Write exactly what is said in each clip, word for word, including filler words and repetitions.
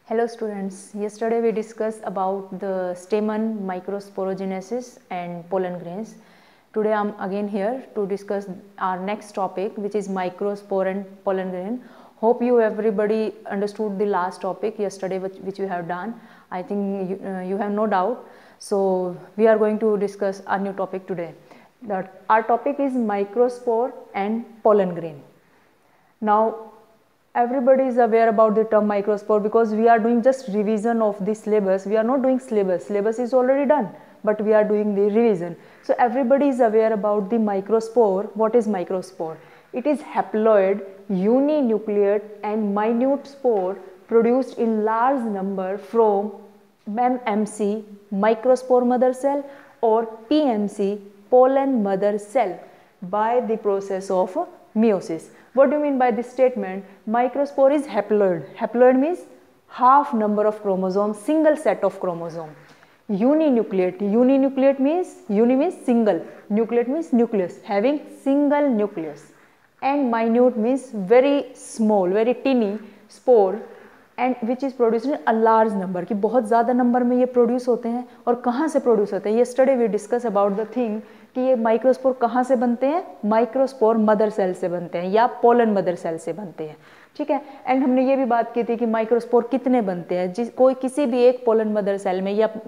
Hello students, yesterday we discussed about the stamen microsporogenesis and pollen grains. Today I am again here to discuss our next topic, which is microspore and pollen grain. Hope you everybody understood the last topic yesterday which, which we have done. I think you, uh, you have no doubt. So we are going to discuss a new topic today. That our topic is microspore and pollen grain. Now everybody is aware about the term microspore because we are doing just revision of the syllabus. We are not doing syllabus. Syllabus is already done, but we are doing the revision. So everybody is aware about the microspore. What is microspore? It is haploid, uninucleate and minute spore produced in large number from M M C, microspore mother cell, or P M C, pollen mother cell, by the process of meiosis. What do you mean by this statement? Microspore is haploid. Haploid means half number of chromosomes, single set of chromosome. Uninucleate. Uninucleate means, uni means single, nucleate means nucleus, having single nucleus. And minute means very small, very teeny spore, and which is produced in a large number, कि बहुत ज़्यादा number में ये produce होते हैं. और कहाँ से प्रोड्यूस होते हैं? Yesterday we discuss about the thing कि ये माइक्रोस्पोर कहाँ से बनते हैं? माइक्रोस्पोर मदर सेल से बनते हैं या पोलन मदर सेल से बनते हैं. ठीक है. एंड हमने ये भी बात की थी कि माइक्रोस्पोर कितने बनते हैं. जिस कोई किसी भी एक पोलन मदर सेल में या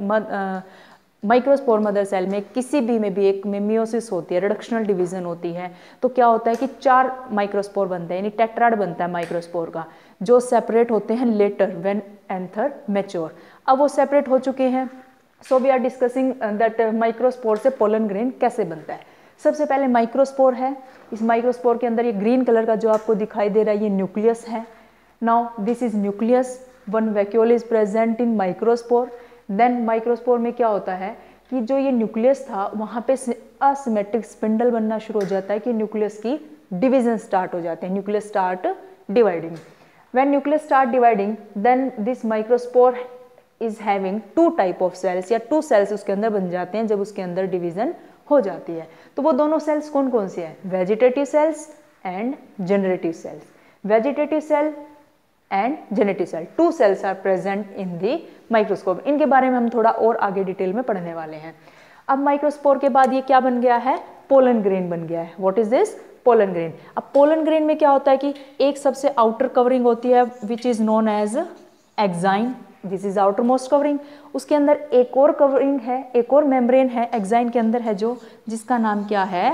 माइक्रोस्पोर मदर सेल में किसी भी में भी एक में मियोसिस होती है, रिडक्शनल डिवीजन होती है, तो क्या होता है कि चार माइक्रोस्पोर बनते हैं, यानी टेट्राड बनता है माइक्रोस्पोर का, जो सेपरेट होते हैं लेटर व्हेन एंथर मैच्योर. अब वो सेपरेट हो चुके हैं. So we are discussing that microspore से पोलन ग्रेन कैसे बनता है. सबसे पहले माइक्रोस्पोर है. इस माइक्रोस्पोर के अंदर ये ग्रीन कलर का जो आपको दिखाई दे रहा है ये न्यूक्लियस है. Now this is nucleus. One vacuole is present in microspore. Then microspore में क्या होता है कि जो ये न्यूक्लियस था वहाँ पे असिमेट्रिक स्पिंडल बनना शुरू हो जाता है कि न्यूक्लियस की डिवीजन स्टार्ट हो जाते हैं. Nucleus start dividing. When nucleus start dividing then this microspore is having two type of cells, या टू सेल्स उसके अंदर बन जाते हैं जब उसके अंदर डिवीजन हो जाती है. तो वो दोनों सेल्स कौन कौन सी है? Vegetative cells and generative cells. Vegetative cell and generative cell, two cells are present in the microscope. इनके बारे में हम थोड़ा और आगे डिटेल में पढ़ने वाले हैं. अब माइक्रोस्पोर के बाद ये क्या बन गया है? पोलन ग्रेन बन गया है. What is this? Pollen grain. अब पोलन ग्रेन में क्या होता है कि एक सबसे आउटर कवरिंग होती है which is known as exine. This is outer most covering. उसके अंदर एक और कवरिंग है, एक और मेम्ब्रेन है एक्साइन के अंदर है जो, जिसका नाम क्या है?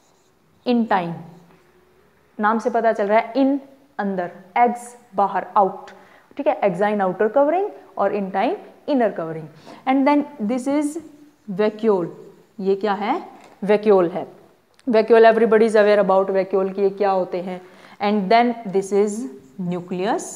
इंटाइन. नाम से पता चल रहा है इन अंदर, एग्स बाहर, आउट. ठीक है. एक्साइन आउटर कवरिंग और intine inner covering. And then this is vacuole. ये क्या है? वैक्यूल है. Vacuole everybody is aware about vacuole कि ये क्या होते हैं. And then this is nucleus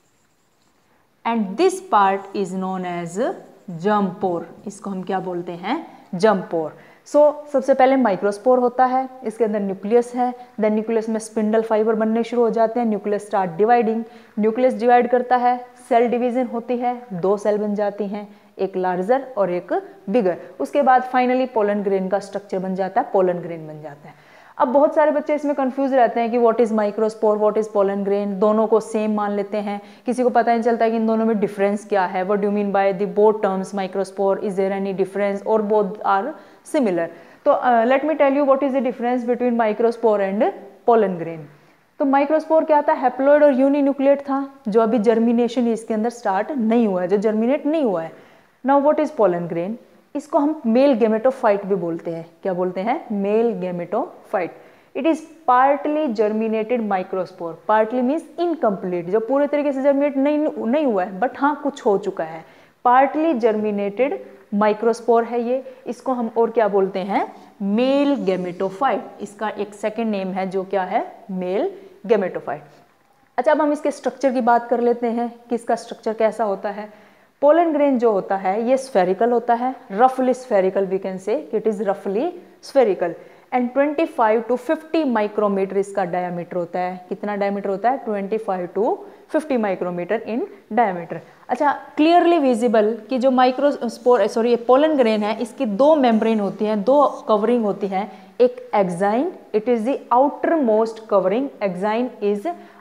and this part is known as germ pore. इसको हम क्या बोलते हैं? जर्म पोर. सो so, सबसे पहले माइक्रोस्पोर होता है, इसके अंदर न्यूक्लियस है. देन न्यूक्लियस में स्पिंडल फाइबर बनने शुरू हो जाते हैं. Nucleus start dividing. Nucleus divide करता है, सेल डिवीजन होती है, दो सेल बन जाती हैं, एक लार्जर और एक बिगर. उसके बाद फाइनली पोलन ग्रेन का स्ट्रक्चर बन जाता है, पोलन ग्रेन बन जाता है. अब बहुत सारे बच्चे इसमें कंफ्यूज रहते हैं कि what is microspore, what is pollen grain. दोनों को सेम मान लेते हैं. किसी को पता नहीं चलता है कि इन दोनों में डिफरेंस क्या है. What do mean by the both terms microspore? Is there any difference और बोथ आर सिमिलर? तो let me tell you what is the difference between microspore and pollen grain. तो माइक्रोस्पोर क्या था? हैप्लॉइड और uninucleate था, जो अभी germination इसके अंदर स्टार्ट नहीं हुआ है, जो जर्मिनेट नहीं हुआ है. Now what is pollen grain? इसको हम मेल गैमेटोफाइट भी बोलते हैं. क्या बोलते हैं? Male gametophyte. It is partly germinated microspore. Partly means incomplete, जो पूरे तरीके से जर्मिनेट नहीं नहीं हुआ है, बट हाँ कुछ हो चुका है. पार्टली जर्मिनेटेड माइक्रोस्पोर है ये. इसको हम और क्या बोलते हैं? Male gametophyte. इसका एक सेकेंड नेम है जो क्या है? Male gametophyte. अच्छा, अब हम इसके स्ट्रक्चर की बात कर लेते हैं कि इसका स्ट्रक्चर कैसा होता है. पोलन ग्रेन जो होता है ये स्फेरिकल होता है, रफली spherical. We can say it is रफली स्फेरिकल एंड पच्चीस टू पचास माइक्रोमीटर इसका डायमीटर होता है. कितना डायमीटर होता है? पच्चीस टू पचास माइक्रोमीटर इन डायमीटर. अच्छा, क्लियरली विजिबल कि जो माइक्रोस्पोर सॉरी पोलन ग्रेन है, इसकी दो मेम्ब्रेन होती हैं, दो कवरिंग होती हैं. एक exine, it is the outer most covering. Exine is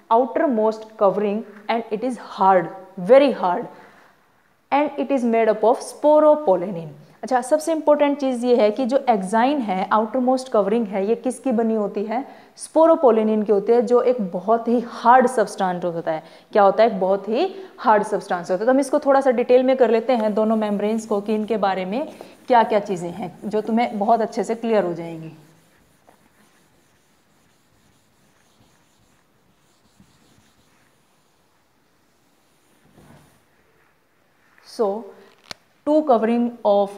outer most covering and it is hard, very hard, and it is made up of sporopollenin. अच्छा, सबसे इंपॉर्टेंट चीज़ ये है कि जो एक्साइन है, आउटर मोस्ट कवरिंग है, ये किसकी बनी होती है? स्पोरोपोलेनिन की होती है, जो एक बहुत ही हार्ड सब्सटेंस होता है। क्या होता है? एक बहुत ही हार्ड सब्सटेंस होता है। तो हम इसको थोड़ा सा डिटेल में कर लेते हैं दोनों मेम्ब्रेन्स को, कि इनके बारे में क्या क्या चीज़ें हैं जो तुम्हें बहुत अच्छे से क्लियर हो जाएंगी। So two covering of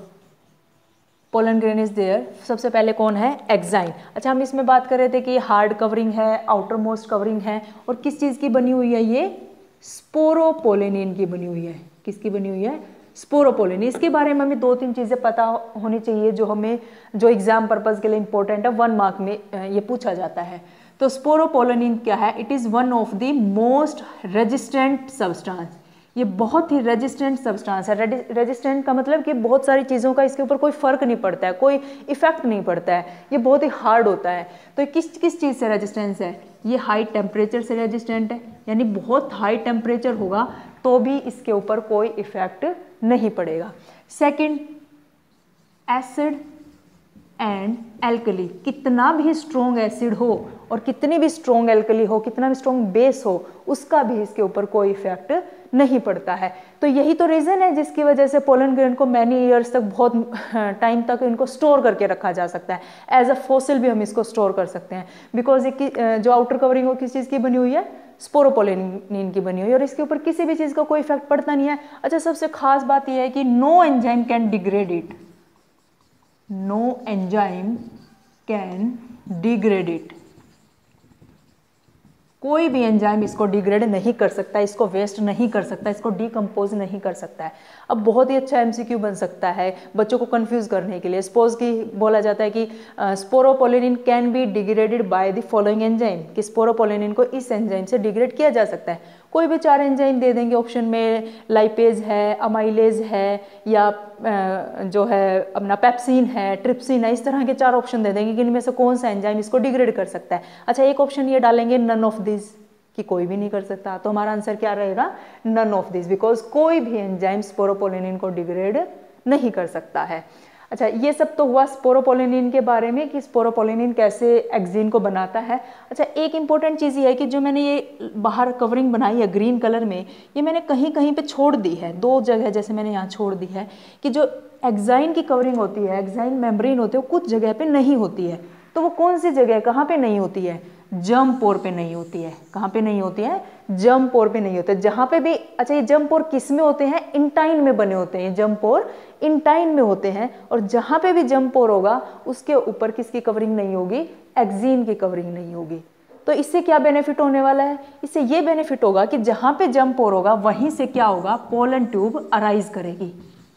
pollen grain is there. सबसे पहले कौन है? एक्साइन। अच्छा, हम इसमें बात कर रहे थे कि हार्ड कवरिंग है, आउटर मोस्ट कवरिंग है, और किस चीज़ की बनी हुई है? ये स्पोरोपोलेनिन की बनी हुई है। किसकी बनी हुई है? स्पोरोपोलेनिन। इसके बारे में हमें दो तीन चीज़ें पता होनी चाहिए जो हमें जो एग्जाम पर्पज़ के लिए इंपॉर्टेंट है, वन मार्क में ये पूछा जाता है। तो स्पोरोपोलेनिन क्या है? It is one of the most resistant substance. ये बहुत ही रेजिस्टेंट सब्सटेंस है। रेजिस्टेंट का मतलब कि बहुत सारी चीज़ों का इसके ऊपर कोई फ़र्क नहीं पड़ता है, कोई इफेक्ट नहीं पड़ता है, ये बहुत ही हार्ड होता है। तो किस किस चीज़ से रेजिस्टेंस है? ये हाई टेम्परेचर से रेजिस्टेंट है, यानी बहुत हाई टेम्परेचर होगा तो भी इसके ऊपर कोई इफेक्ट नहीं पड़ेगा। Second, acid and alkali. कितना भी स्ट्रॉन्ग एसिड हो और कितनी भी स्ट्रॉन्ग एल्कली हो, कितना भी स्ट्रॉन्ग बेस हो, उसका भी इसके ऊपर कोई इफेक्ट नहीं पड़ता है। तो यही तो रीज़न है जिसकी वजह से पोलन ग्रेन को मैनी ईयर्स तक, बहुत टाइम तक इनको स्टोर करके रखा जा सकता है। एज अ फॉसिल भी हम इसको स्टोर कर सकते हैं, बिकॉज ये जो आउटर कवरिंग हो किस चीज़ की बनी हुई है? स्पोरोपोलेनिन की बनी हुई है, और इसके ऊपर किसी भी चीज़ का कोई इफेक्ट पड़ता नहीं है। अच्छा, सबसे खास बात यह है कि no enzyme can degrade it. No enzyme can degrade it. कोई भी एंजाइम इसको डिग्रेड नहीं कर सकता, इसको वेस्ट नहीं कर सकता, इसको डिकम्पोज नहीं कर सकता है। अब बहुत ही अच्छा एमसीक्यू बन सकता है बच्चों को कंफ्यूज करने के लिए। सपोज कि बोला जाता है कि sporopollenin can be degraded by the following enzyme, कि स्पोरोपोलेनिन को इस एंजाइम से डिग्रेड किया जा सकता है। कोई भी चार एंजाइम दे देंगे ऑप्शन में, लाइपेज है, अमाइलेज है, या जो है अपना पेप्सिन है, ट्रिप्सिन है, इस तरह के चार ऑप्शन दे देंगे कि इनमें से कौन सा एंजाइम इसको डिग्रेड कर सकता है। अच्छा, एक ऑप्शन ये डालेंगे नन ऑफ दिस, कि कोई भी नहीं कर सकता। तो हमारा आंसर क्या रहेगा? नन ऑफ दिस, बिकॉज कोई भी एंजाइम स्पोरोपोलेनिन को डिग्रेड नहीं कर सकता है। अच्छा, ये सब तो हुआ स्पोरोपोलेनिन के बारे में कि स्पोरोपोलेनिन कैसे एक्सिन को बनाता है। अच्छा, एक इंपॉर्टेंट चीज़ ये है कि जो मैंने ये बाहर कवरिंग बनाई है ग्रीन कलर में, ये मैंने कहीं कहीं पे छोड़ दी है, दो जगह जैसे मैंने यहाँ छोड़ दी है, कि जो एक्साइन की कवरिंग होती है, एक्साइन मेम्ब्रेन होती है, वो कुछ जगह पे नहीं होती है। तो वो कौन सी जगह, कहाँ पे नहीं होती है? जर्म पोर पे नहीं होती है। कहाँ पे नहीं होती है? जर्म पोर पे नहीं होते। जहाँ पे भी, अच्छा, ये जर्म पोर किस में होते हैं? इंटाइन में बने होते हैं। जर्म पोर इंटाइन में होते हैं, और जहाँ पे भी जर्म पोर होगा उसके ऊपर किसकी कवरिंग नहीं होगी? एक्सिन की कवरिंग नहीं होगी। तो इससे क्या बेनिफिट होने वाला है? इससे ये बेनिफिट होगा कि जहाँ पे जर्म पोर होगा वहीं से क्या होगा? पोलन ट्यूब अराइज करेगी।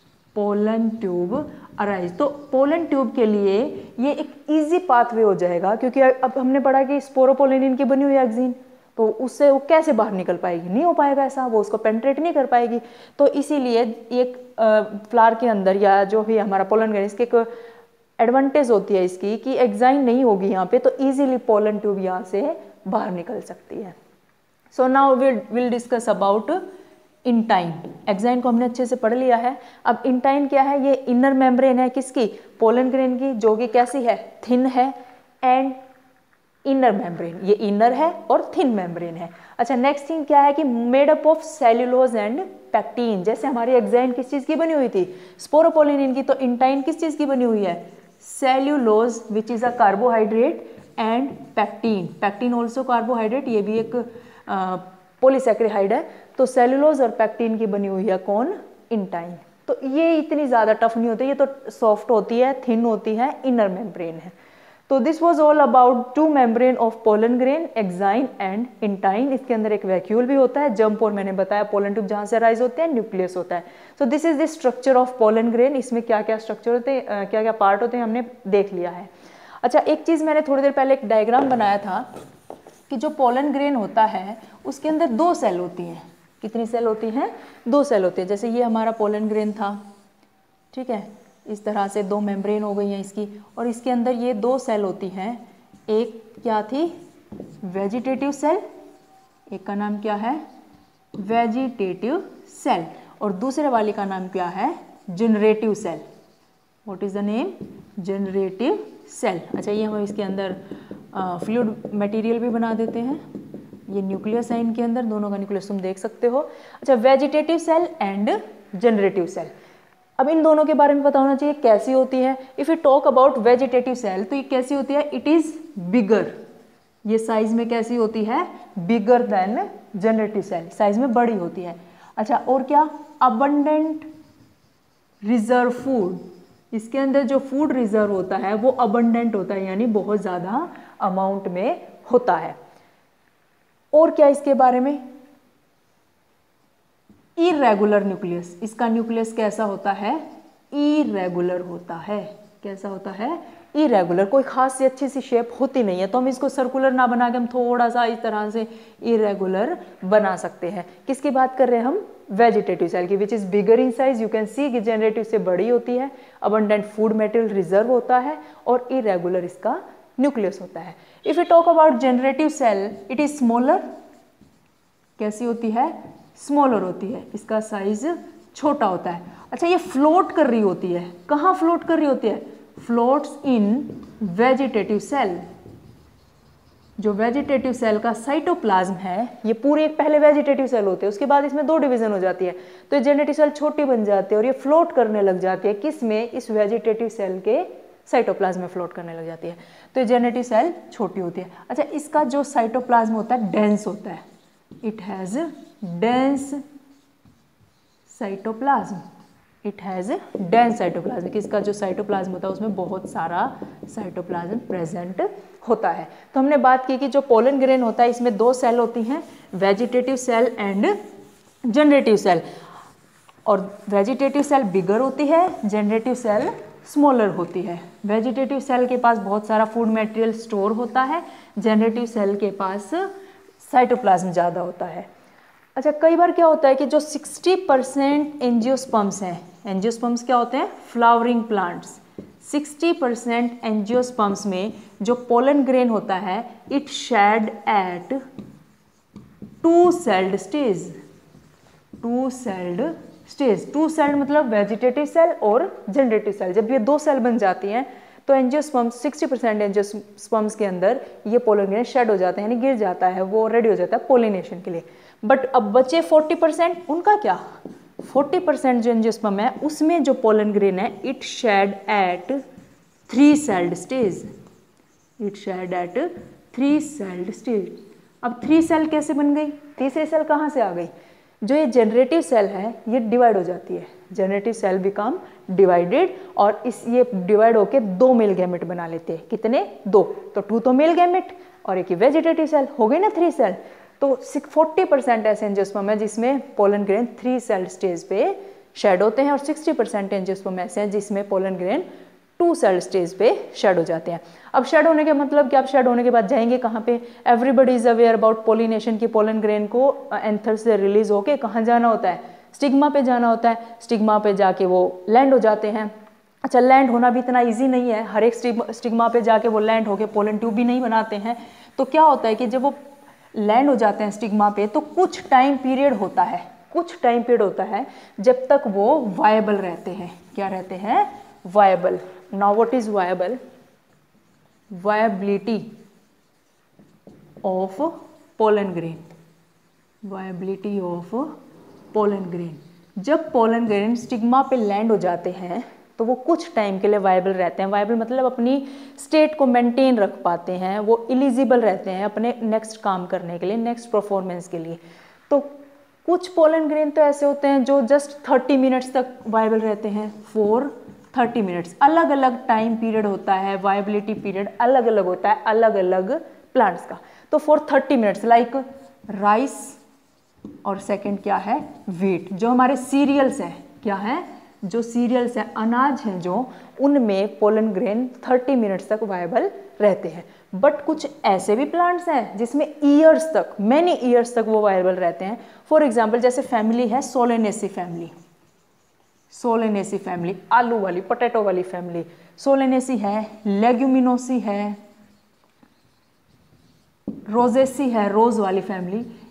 Pollen tube arise. तो पोलन ट्यूब के लिए ये एक इजी पाथवे हो जाएगा, क्योंकि अब हमने पढ़ा कि स्पोरोपोलेनिन की बनी हुई एक्सिन, तो उससे वो कैसे बाहर निकल पाएगी? नहीं हो पाएगा ऐसा, वो उसको पेंट्रेट नहीं कर पाएगी। तो इसीलिए एक फ्लावर के अंदर या जो भी हमारा पोलन ग्रेन, इसके एक एडवांटेज होती है इसकी कि एक्साइन नहीं होगी यहाँ पे, तो इजीली पोलन ट्यूब यहाँ से बाहर निकल सकती है। So now will will discuss about intine. Exine को हमने अच्छे से पढ़ लिया है। अब इंटाइन क्या है? ये इनर मेम्ब्रेन है किसकी? पोलन ग्रेन की, जो कि कैसी है? थिन है, एंड इनर मेम्ब्रेन, ये इनर है और थिन मेम्ब्रेन है। अच्छा, नेक्स्ट थिंग क्या है कि made up of cellulose and pectin. जैसे हमारी एक्साइन किस चीज़ की बनी हुई थी? स्पोरोपोलेनिन की। तो इंटाइन किस चीज़ की बनी हुई है? Cellulose which is a carbohydrate, and pectin. Pectin also carbohydrate, ये भी एक पॉलीसैकेराइड है। तो सेल्यूलोज और पैक्टीन की बनी हुई है कौन? इंटाइन। तो ये इतनी ज़्यादा टफ नहीं होती, ये तो सॉफ्ट होती है, थिन होती है, इनर मेम्ब्रेन है। तो this was all about two membrane of pollen grain, exine and intine. इसके अंदर एक वैक्यूल भी होता है, जर्म पोर मैंने बताया, पोलन ट्यूब जहाँ से राइज होते हैं, न्यूक्लियस होता है। So this is the structure of pollen grain. इसमें क्या क्या स्ट्रक्चर होते हैं, क्या क्या पार्ट होते हैं, हमने देख लिया है। अच्छा, एक चीज़ मैंने थोड़ी देर पहले एक डायग्राम बनाया था कि जो पोलन ग्रेन होता है उसके अंदर दो सेल होती हैं। कितनी सेल होती हैं? दो सेल होती है। जैसे ये हमारा पोलन ग्रेन था, ठीक है, इस तरह से दो मेम्ब्रेन हो गई हैं इसकी, और इसके अंदर ये दो सेल होती हैं। एक क्या थी? वेजिटेटिव सेल, एक का नाम क्या है, वेजिटेटिव सेल, और दूसरे वाले का नाम क्या है, generative cell. What is the name, generative cell. अच्छा, ये हम इसके अंदर फ्लूइड मटेरियल भी बना देते हैं, ये न्यूक्लियस है इनके अंदर, दोनों का न्यूक्लियस तुम देख सकते हो। अच्छा, vegetative cell and generative cell, अब इन दोनों के बारे में पता होना चाहिए कैसी होती है। If you talk about vegetative cell, तो ये कैसी होती है, इट इज बिगर, ये साइज में कैसी होती है, bigger than generative cell, size में बड़ी होती है। अच्छा, और क्या, अबंडेंट रिजर्व फूड, इसके अंदर जो फूड रिजर्व होता है वो अबंडेंट होता है, यानी बहुत ज़्यादा अमाउंट में होता है। और क्या इसके बारे में, इरेगुलर न्यूक्लियस, इसका न्यूक्लियस कैसा होता है, इरेगुलर होता है। कैसा होता है, इरेगुलर, कोई खास सी अच्छी सी शेप होती नहीं है, तो हम इसको सर्कुलर ना बना के हम थोड़ा सा इस तरह से इरेगुलर बना सकते हैं। किसकी बात कर रहे हैं हम, वेजिटेटिव सेल की, which is bigger in size, you can see कि जनरेटिव से बड़ी होती है, अबंडेंट फूड मटेरियल रिजर्व होता है, और इरेगुलर इसका न्यूक्लियस होता है। If you talk about generative cell, it is smaller, कैसी होती है, स्मॉलर होती है, इसका साइज छोटा होता है। अच्छा, ये फ्लोट कर रही होती है, कहाँ फ्लोट कर रही होती है, फ्लोट्स इन वेजिटेटिव सेल। जो वेजिटेटिव सेल का साइटोप्लाज्म है, ये पूरे एक पहले वेजिटेटिव सेल होते हैं, उसके बाद इसमें दो डिवीजन हो जाती है, तो ये जनरेटिव सेल छोटी बन जाती है और ये फ्लोट करने लग जाती है, किस में, इस वेजिटेटिव सेल के साइटोप्लाज्म में फ्लोट करने लग जाती है, तो ये जनरेटिव सेल छोटी होती है। अच्छा, इसका जो साइटोप्लाज्म होता है डेंस होता है, it has dense cytoplasm, it has dense cytoplasm, किसका जो साइटोप्लाज्म होता है उसमें बहुत सारा साइटोप्लाज्म प्रेजेंट होता है। तो हमने बात की कि जो पोलन ग्रेन होता है इसमें दो सेल होती हैं, vegetative cell and generative cell, और वेजिटेटिव सेल बिगर होती है, जनरेटिव सेल स्मॉलर होती है। वेजिटेटिव सेल के पास बहुत सारा फूड मटेरियल स्टोर होता है, जनरेटिव सेल के पास साइटोप्लाज्म ज़्यादा होता है। अच्छा, कई बार क्या होता है कि जो साठ परसेंट एंजियोस्पर्म्स हैं, एंजियोस्पर्म्स क्या होते हैं, फ्लावरिंग प्लांट्स, साठ परसेंट एंजियोस्पर्म्स में जो पोलन ग्रेन होता है, it shed at two celled stage, two celled stage, two celled मतलब वेजिटेटिव सेल और जनरेटिव सेल, जब ये दो सेल बन जाती हैं तो एंजियोस्पर्म्स साठ परसेंट एंजियोस्पर्म्स के अंदर ये पोलन ग्रेन शेड हो जाते हैं, यानी गिर जाता है, वो रेडी हो जाता है पोलिनेशन के लिए। बट अब बचे चालीस परसेंट, उनका क्या, चालीस परसेंट जो एंजियोस्पर्म है उसमें जो पोलन ग्रेन है, it shed at three celled stage, it shed at three celled stage. अब थ्री सेल कैसे बन गई, तीसरी सेल कहाँ से आ गई, जो ये जनरेटिव सेल है ये डिवाइड हो जाती है, जनरेटिव सेल बिकम डिवाइडेड, और इस ये डिवाइड होके दो मेल गैमेट बना लेते हैं, कितने, दो, तो टू तो मेल गैमेट और एक ही वेजिटेटिव सेल, हो गई ना थ्री सेल। तो चालीस परसेंट ऐसे एंजियोस्पर्म है जिसमें pollen grain three cell stage पे शेड होते हैं, और साठ परसेंट एंजियोस्पर्म ऐसे हैं जिसमें pollen grain two cell stage पे शेड हो जाते हैं। अब शेड होने के मतलब क्या, अब शेड होने के बाद जाएंगे कहाँ पे, everybody is aware about pollination की, पोलन ग्रेन को एंथर से रिलीज होके कहाँ जाना होता है, स्टिग्मा पे जाना होता है, स्टिग्मा पे जाके वो लैंड हो जाते हैं। अच्छा, लैंड होना भी इतना ईजी नहीं है, हर एक स्टिग्मा पे जाके वो लैंड होके पोलन ट्यूब भी नहीं बनाते हैं। तो क्या होता है कि जब वो लैंड हो जाते हैं स्टिग्मा पे, तो कुछ टाइम पीरियड होता है, कुछ टाइम पीरियड होता है जब तक वो वायबल रहते हैं, क्या रहते हैं, viable. Now what is viable, viability of pollen grain, viability of pollen grain. जब पोलन ग्रेन स्टिग्मा पे लैंड हो जाते हैं तो वो कुछ टाइम के लिए वायबल रहते हैं, वायबल मतलब अपनी स्टेट को मेंटेन रख पाते हैं, वो एलिजिबल रहते हैं अपने नेक्स्ट काम करने के लिए, नेक्स्ट परफॉर्मेंस के लिए। तो कुछ पोलन ग्रेन तो ऐसे होते हैं जो जस्ट तीस मिनट्स तक वायबल रहते हैं, फॉर तीस मिनट्स। अलग अलग टाइम पीरियड होता है, वायबिलिटी पीरियड अलग अलग होता है अलग अलग प्लांट्स का। तो फॉर तीस मिनट्स लाइक राइस, और सेकंड क्या है, व्हीट, जो हमारे सीरियल्स हैं, क्या है, जो सीरियल्स हैं, अनाज हैं जो, उनमें पोलन ग्रेन तीस मिनट्स तक वायबल रहते हैं। बट कुछ ऐसे भी प्लांट्स हैं जिसमें ईयर्स तक, मैनी ईयर्स तक वो वायबल रहते हैं। फॉर एग्जांपल जैसे फैमिली है सोलेनेसी फैमिली, सोलेनेसी फैमिली, आलू वाली, पोटैटो वाली फैमिली, सोलेनेसी है, लेग्यूमिनोसी है, रोजेसी है, रोज वाली फैमिली,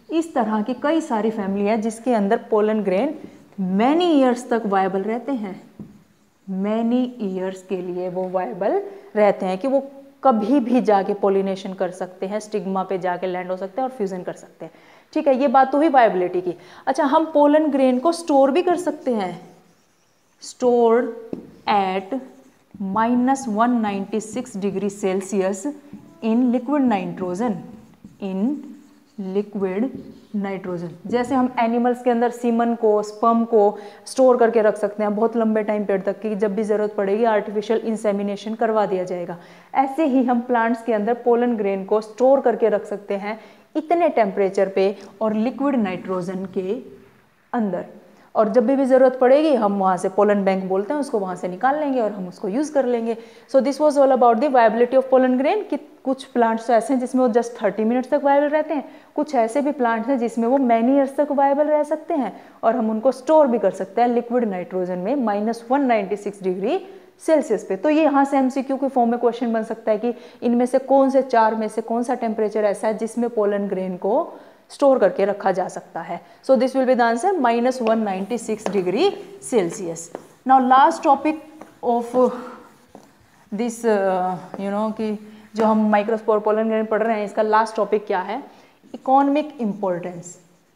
इस तरह की कई सारी फैमिली है जिसके अंदर पोलन ग्रेन मैनी ईयर्स तक वायबल रहते हैं, मैनी ईयर्स के लिए वो वायबल रहते हैं कि वो कभी भी जाके पोलिनेशन कर सकते हैं, स्टिग्मा पे जाके लैंड हो सकते हैं और फ्यूजन कर सकते हैं। ठीक है, ये बात तो हुई वायबिलिटी की। अच्छा, हम पोलन ग्रेन को स्टोर भी कर सकते हैं, stored at minus one ninety six degree Celsius in liquid nitrogen, in liquid nitrogen. जैसे हम एनिमल्स के अंदर सीमन को, स्पर्म को स्टोर करके रख सकते हैं बहुत लंबे टाइम पीरियड तक कि जब भी ज़रूरत पड़ेगी आर्टिफिशियल इंसेमिनेशन करवा दिया जाएगा, ऐसे ही हम प्लांट्स के अंदर पोलन ग्रेन को स्टोर करके रख सकते हैं इतने टेम्परेचर पे और लिक्विड नाइट्रोजन के अंदर, और जब भी भी ज़रूरत पड़ेगी हम वहाँ से पोलन बैंक बोलते हैं उसको, वहाँ से निकाल लेंगे और हम उसको यूज़ कर लेंगे। So this was all about the viability of pollen grain कि कुछ प्लांट्स तो ऐसे हैं जिसमें वो जस्ट थर्टी मिनट्स तक वायबल रहते हैं, कुछ ऐसे भी प्लांट्स हैं जिसमें वो मैनी ईयर्स तक वायबल रह सकते हैं और हम उनको स्टोर भी कर सकते हैं लिक्विड नाइट्रोजन में minus one ninety six degree Celsius पे। तो ये यहाँ से एमसीक्यू के फॉर्म में क्वेश्चन बन सकता है कि इनमें से कौन से चार में से कौन सा टेम्परेचर ऐसा है जिसमें पोलन ग्रेन को स्टोर करके रखा जा सकता है। So this will be the answer minus one ninety six degree Celsius. Now last topic of this you know कि जो हम माइक्रोस्पोर पोलन ग्रेन पढ़ रहे हैं, इसका लास्ट टॉपिक क्या है? Economic importance,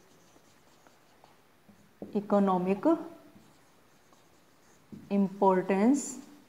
economic importance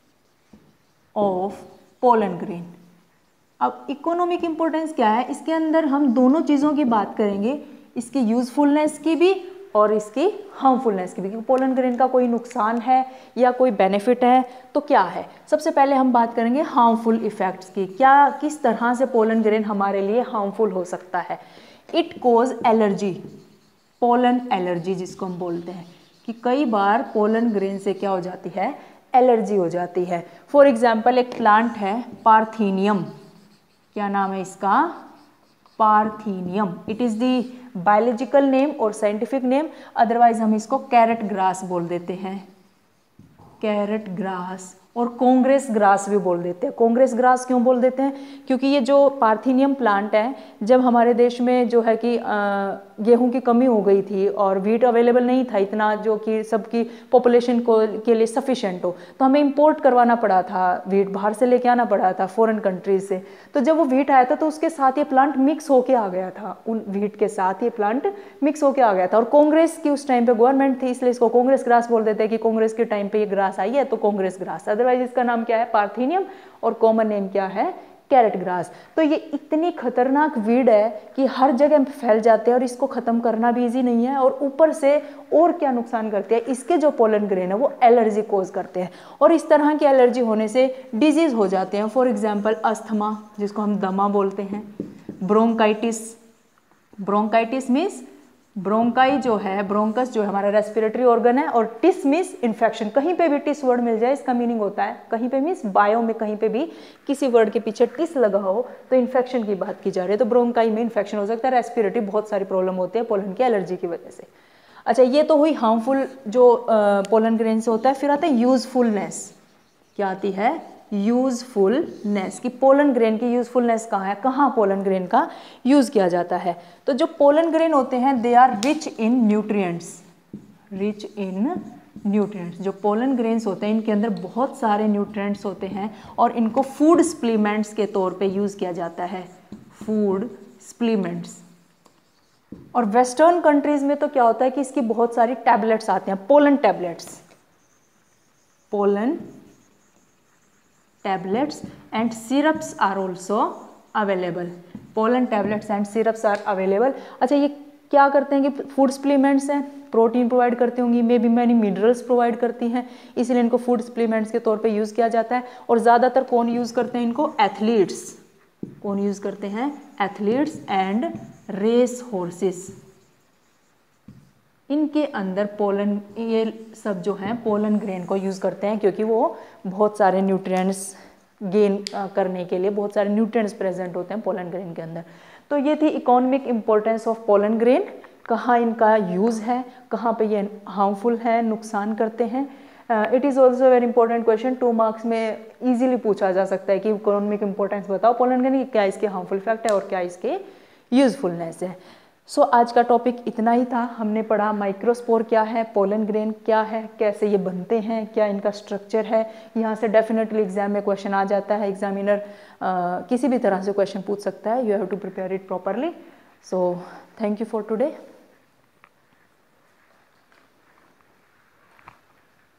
of pollen grain. अब इकोनॉमिक इंपॉर्टेंस क्या है? इसके अंदर हम दोनों चीज़ों की बात करेंगे, इसकी यूजफुलनेस की भी और इसकी हार्मफुलनेस की भी, क्योंकि पोलन ग्रेन का कोई नुकसान है या कोई बेनिफिट है तो क्या है। सबसे पहले हम बात करेंगे हार्मफुल इफेक्ट्स की, क्या किस तरह से पोलन ग्रेन हमारे लिए हार्मफुल हो सकता है। It cause allergy, pollen allergy जिसको हम बोलते हैं कि कई बार पोलन ग्रेन से क्या हो जाती है, एलर्जी हो जाती है। फॉर एग्जाम्पल एक प्लांट है पार्थीनियम, क्या नाम है इसका? Parthenium. It is the biological name और साइंटिफिक नेम, अदरवाइज हम इसको कैरेट ग्रास बोल देते हैं, कैरेट ग्रास, और कांग्रेस ग्रास भी बोल देते हैं। कांग्रेस ग्रास क्यों बोल देते हैं? क्योंकि ये जो पार्थीनियम प्लांट है, जब हमारे देश में जो है कि गेहूं की कमी हो गई थी और व्हीट अवेलेबल नहीं था इतना जो कि सबकी पॉपुलेशन को के लिए सफिशेंट हो, तो हमें इंपोर्ट करवाना पड़ा था, व्हीट बाहर से लेके आना पड़ा था फॉरेन कंट्रीज से। तो जब वो व्हीट आया था तो उसके साथ ये प्लांट मिक्स होके आ गया था, उन व्हीट के साथ ये प्लांट मिक्स होके आ गया था। और कांग्रेस की उस टाइम पे गवर्नमेंट थी, इसलिए इसको कांग्रेस ग्रास बोल देते हैं कि कांग्रेस के टाइम पे ये ग्रास आई है तो कांग्रेस ग्रास, अदरवाइज इसका नाम क्या है? पार्थीनियम, और कॉमन नेम क्या है? Carrot grass. तो ये इतनी खतरनाक वीड है कि हर जगह फैल जाते हैं और इसको खत्म करना भी इजी नहीं है, और ऊपर से और क्या नुकसान करते हैं, इसके जो पोलन ग्रेन है वो एलर्जी कोज करते हैं, और इस तरह की एलर्जी होने से डिजीज हो जाते हैं। फॉर एग्जांपल अस्थमा, जिसको हम दमा बोलते हैं, ब्रोंकाइटिस, ब्रोंकाइटिस मीन्स ब्रोंकाई जो है, ब्रोंकस जो है हमारा रेस्पिरेटरी ऑर्गन है, और टिस मीन्स इन्फेक्शन। कहीं पे भी टिस वर्ड मिल जाए इसका मीनिंग होता है, कहीं पे मीन्स बायो में कहीं पे भी किसी वर्ड के पीछे टिस लगा हो तो इन्फेक्शन की बात की जा रही है। तो ब्रोंकाई में इन्फेक्शन हो सकता है, रेस्पिरेटरी बहुत सारी प्रॉब्लम होती है पोलन की एलर्जी की वजह से। अच्छा, ये तो हुई हार्मफुल जो पोलन ग्रेन से होता है। फिर आता है यूजफुलनेस। क्या आती है? यूजफुलनेस, कि पोलन ग्रेन की यूजफुलनेस कहाँ है, कहाँ पोलन ग्रेन का यूज किया जाता है। तो जो पोलन ग्रेन होते हैं they are rich in nutrients, rich in nutrients. जो पोलन ग्रेन्स होते हैं इनके अंदर बहुत सारे न्यूट्रिएंट्स होते हैं और इनको फूड सप्लीमेंट्स के तौर पे यूज किया जाता है, फूड सप्लीमेंट्स। और वेस्टर्न कंट्रीज में तो क्या होता है कि इसकी बहुत सारी टैबलेट्स आते हैं, pollen tablets, pollen tablets and syrups are also available, pollen tablets and syrups are available। अच्छा, ये क्या करते हैं कि फूड सप्लीमेंट्स हैं, प्रोटीन प्रोवाइड करती होंगी, maybe many minerals provide करती हैं, इसलिए इनको फूड सप्लीमेंट्स के तौर पे यूज़ किया जाता है। और ज़्यादातर कौन यूज़ करते हैं इनको? एथलीट्स। कौन यूज़ करते हैं? Athletes and race horses. इनके अंदर पोलन, ये सब जो हैं पोलन ग्रेन को यूज़ करते हैं क्योंकि वो बहुत सारे न्यूट्रिएंट्स गेन करने के लिए बहुत सारे न्यूट्रिएंट्स प्रेजेंट होते हैं पोलन ग्रेन के अंदर। तो ये थी economic importance of pollen grain, कहाँ इनका यूज़ है, कहाँ पे ये हार्मफुल है, नुकसान करते हैं। It is also very important question, two marks में ईजिली पूछा जा सकता है कि इकोनॉमिक इंपॉर्टेंस बताओ पोलन ग्रेन की, क्या इसके हार्मफुल इफेक्ट है और क्या इसके यूजफुलनेस है। सो so, आज का टॉपिक इतना ही था। हमने पढ़ा माइक्रोस्पोर क्या है, पोलन ग्रेन क्या है, कैसे ये बनते हैं, क्या इनका स्ट्रक्चर है। यहाँ से डेफिनेटली एग्जाम में क्वेश्चन आ जाता है, एग्जामिनर किसी भी तरह से क्वेश्चन पूछ सकता है। You have to prepare it properly. So thank you for today.